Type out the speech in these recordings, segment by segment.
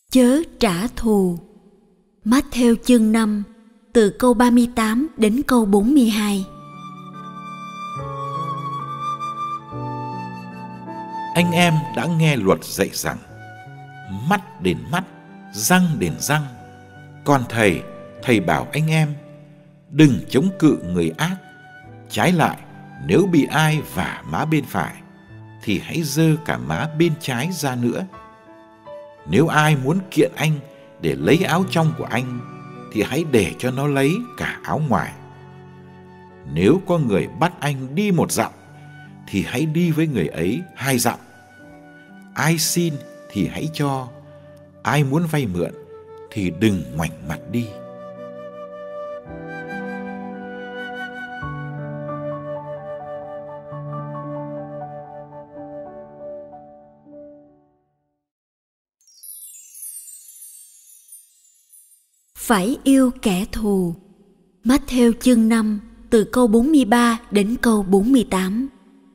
Chớ trả thù. Mát-theo chương 5, từ câu 38 đến câu 42. Anh em đã nghe luật dạy rằng mắt đền mắt, răng đền răng. Còn thầy bảo anh em đừng chống cự người ác. Trái lại, nếu bị ai vả má bên phải thì hãy giơ cả má bên trái ra nữa. Nếu ai muốn kiện anh để lấy áo trong của anh thì hãy để cho nó lấy cả áo ngoài. Nếu có người bắt anh đi 1 dặm thì hãy đi với người ấy 2 dặm. Ai xin thì hãy cho, ai muốn vay mượn thì đừng ngoảnh mặt đi. Phải yêu kẻ thù. Mát-theo chương 5, từ câu 43 đến câu 48.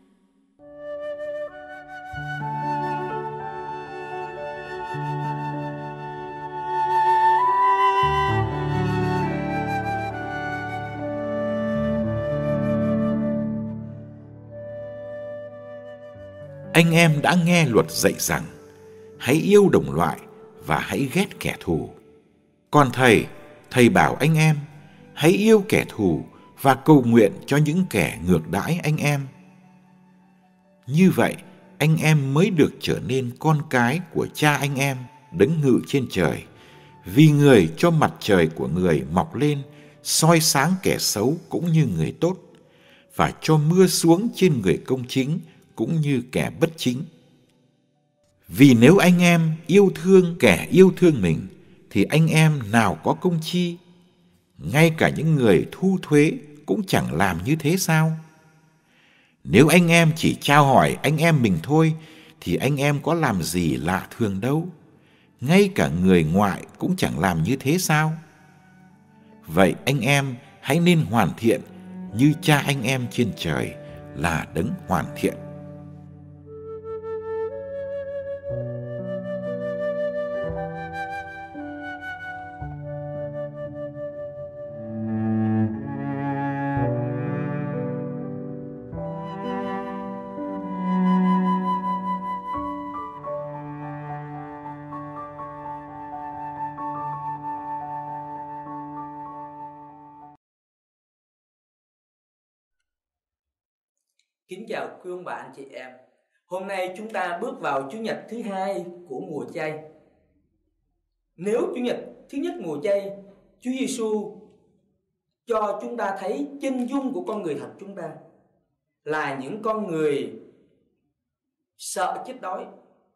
Anh em đã nghe luật dạy rằng hãy yêu đồng loại và hãy ghét kẻ thù. Còn thầy bảo anh em hãy yêu kẻ thù và cầu nguyện cho những kẻ ngược đãi anh em. Như vậy anh em mới được trở nên con cái của Cha anh em đấng ngự trên trời, vì người cho mặt trời của người mọc lên soi sáng kẻ xấu cũng như người tốt, và cho mưa xuống trên người công chính cũng như kẻ bất chính. Vì nếu anh em yêu thương kẻ yêu thương mình thì anh em nào có công chi? Ngay cả những người thu thuế cũng chẳng làm như thế sao? Nếu anh em chỉ chào hỏi anh em mình thôi thì anh em có làm gì lạ thường đâu. Ngay cả người ngoại cũng chẳng làm như thế sao? Vậy anh em hãy nên hoàn thiện như Cha anh em trên trời là đấng hoàn thiện. Kính chào quý ông bà anh chị em. Hôm nay chúng ta bước vào Chủ nhật thứ 2 của mùa chay. Nếu Chủ nhật thứ nhất mùa chay, Chúa Giêsu cho chúng ta thấy chân dung của con người thật chúng ta là những con người sợ chết đói,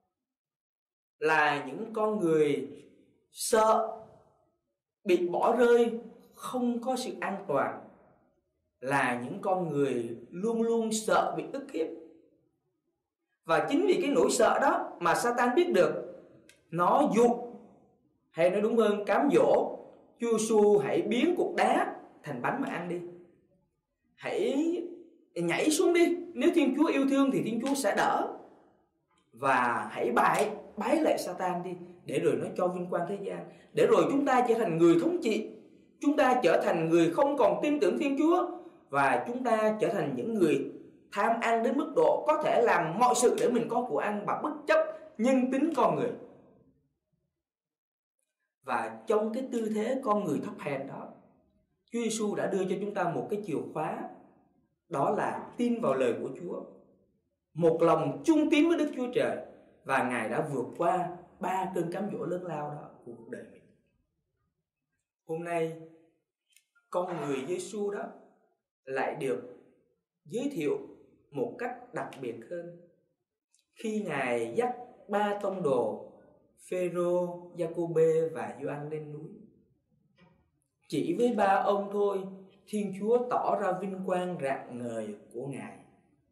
là những con người sợ bị bỏ rơi, không có sự an toàn, là những con người luôn luôn sợ bị ức hiếp. Và chính vì cái nỗi sợ đó mà Satan biết được, nó dụ, hay nói đúng hơn cám dỗ Chúa Giêsu hãy biến cục đá thành bánh mà ăn đi, hãy nhảy xuống đi, nếu Thiên Chúa yêu thương thì Thiên Chúa sẽ đỡ, và hãy bái lạy Satan đi, để rồi nó cho vinh quang thế gian, để rồi chúng ta trở thành người thống trị, chúng ta trở thành người không còn tin tưởng Thiên Chúa, và chúng ta trở thành những người tham ăn đến mức độ có thể làm mọi sự để mình có của ăn mà bất chấp nhân tính con người. Và trong cái tư thế con người thấp hèn đó, Chúa Giêsu đã đưa cho chúng ta một cái chìa khóa, đó là tin vào lời của Chúa, một lòng chung tín với Đức Chúa Trời, và Ngài đã vượt qua 3 cơn cám dỗ lớn lao đó của cuộc đời mình. Hôm nay con người Giêsu đó lại được giới thiệu một cách đặc biệt hơn khi Ngài dắt 3 tông đồ Phêrô, Giacôbê và Gioan lên núi. Chỉ với 3 ông thôi, Thiên Chúa tỏ ra vinh quang rạng ngời của Ngài.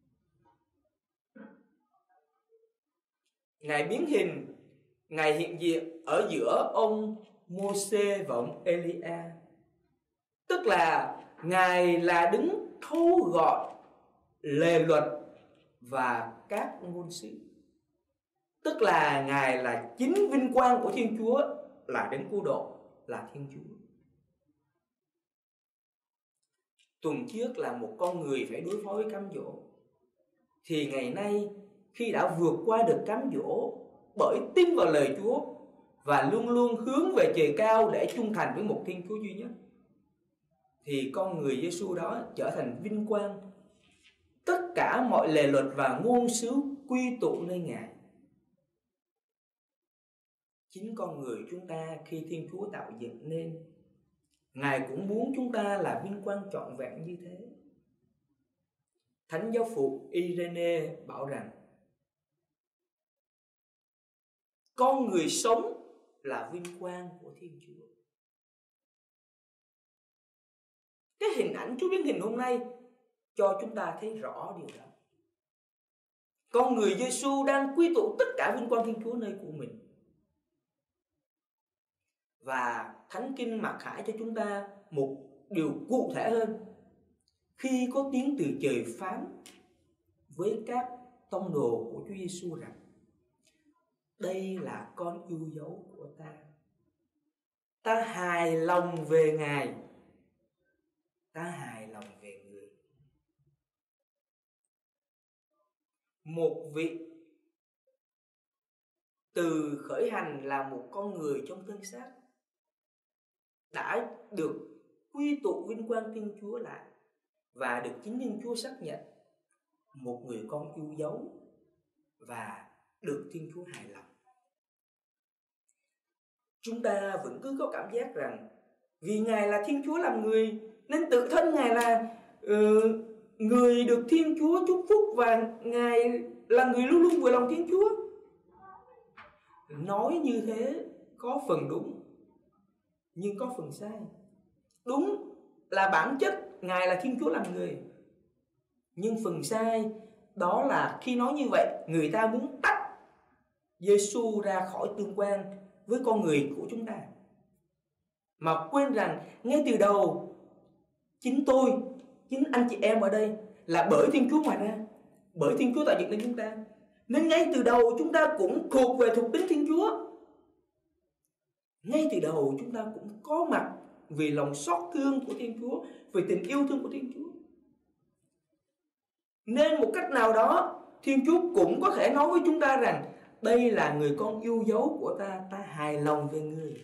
Ngài biến hình, Ngài hiện diện ở giữa ông Mô-sê và ông Ê-li-a. Tức là Ngài là đứng thâu gọi lề luật và các ngôn sứ. tức là Ngài là chính vinh quang của Thiên Chúa, là đấng cứu độ, là Thiên Chúa. Tuần trước là một con người phải đối phó với cám dỗ, thì ngày nay khi đã vượt qua được cám dỗ bởi tin vào lời Chúa và luôn luôn hướng về trời cao để trung thành với một Thiên Chúa duy nhất, thì con người Giêsu đó trở thành vinh quang. Tất cả mọi lề luật và ngôn sứ quy tụ nơi Ngài. Chính con người chúng ta khi Thiên Chúa tạo dựng nên, Ngài cũng muốn chúng ta là vinh quang trọn vẹn như thế. Thánh giáo phụ Irene bảo rằng con người sống là vinh quang của Thiên Chúa. Cái hình ảnh Chúa biến hình hôm nay cho chúng ta thấy rõ điều đó. Con người Giêsu đang quy tụ tất cả vinh quang Thiên Chúa nơi của mình. Và Thánh Kinh mặc khải cho chúng ta một điều cụ thể hơn. Khi có tiếng từ trời phán với các tông đồ của Chúa Giêsu rằng đây là con yêu dấu của ta, ta hài lòng về Ngài, ta hài lòng về người. Một vị từ khởi hành là một con người trong thân xác đã được quy tụ vinh quang Thiên Chúa lại và được chính Thiên Chúa xác nhận một người con yêu dấu và được Thiên Chúa hài lòng. Chúng ta vẫn cứ có cảm giác rằng vì Ngài là Thiên Chúa làm người nên tự thân Ngài là người được Thiên Chúa chúc phúc và Ngài là người luôn luôn vừa lòng Thiên Chúa. Nói như thế có phần đúng nhưng có phần sai. Đúng là bản chất Ngài là Thiên Chúa làm người, nhưng phần sai đó là khi nói như vậy, người ta muốn tách Giêsu ra khỏi tương quan với con người của chúng ta, mà quên rằng ngay từ đầu chính tôi, chính anh chị em ở đây là bởi Thiên Chúa mà ra, bởi Thiên Chúa tạo dựng nên chúng ta, nên ngay từ đầu chúng ta cũng thuộc về thuộc tính Thiên Chúa. Ngay từ đầu chúng ta cũng có mặt vì lòng xót thương của Thiên Chúa, vì tình yêu thương của Thiên Chúa. Nên một cách nào đó Thiên Chúa cũng có thể nói với chúng ta rằng đây là người con yêu dấu của ta, ta hài lòng về người.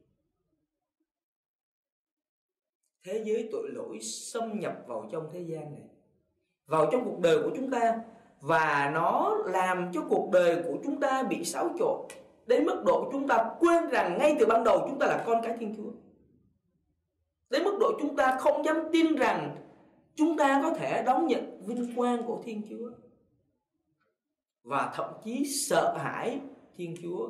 Thế giới tội lỗi xâm nhập vào trong thế gian này, vào trong cuộc đời của chúng ta, và nó làm cho cuộc đời của chúng ta bị xáo trộn đến mức độ chúng ta quên rằng ngay từ ban đầu chúng ta là con cái Thiên Chúa. Đến mức độ chúng ta không dám tin rằng chúng ta có thể đón nhận vinh quang của Thiên Chúa, và thậm chí sợ hãi Thiên Chúa.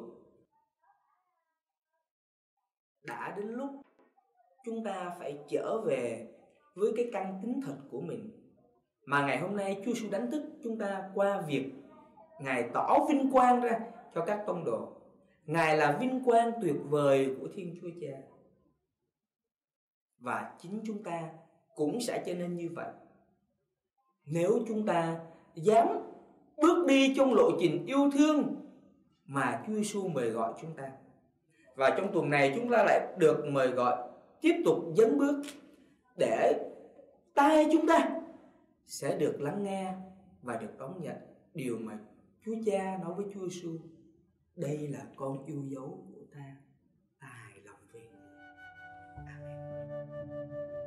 Đã đến lúc chúng ta phải trở về với cái căn tính thật của mình, mà ngày hôm nay Chúa Giêsu đánh thức chúng ta qua việc Ngài tỏ vinh quang ra cho các tông đồ. Ngài là vinh quang tuyệt vời của Thiên Chúa Cha, và chính chúng ta cũng sẽ trở nên như vậy nếu chúng ta dám bước đi trong lộ trình yêu thương mà Chúa Giêsu mời gọi chúng ta. Và trong tuần này chúng ta lại được mời gọi tiếp tục dấn bước để tai chúng ta sẽ được lắng nghe và được đón nhận điều mà Chúa Cha nói với Chúa Giêsu: đây là con yêu dấu của ta, ta hài lòng về. Amen.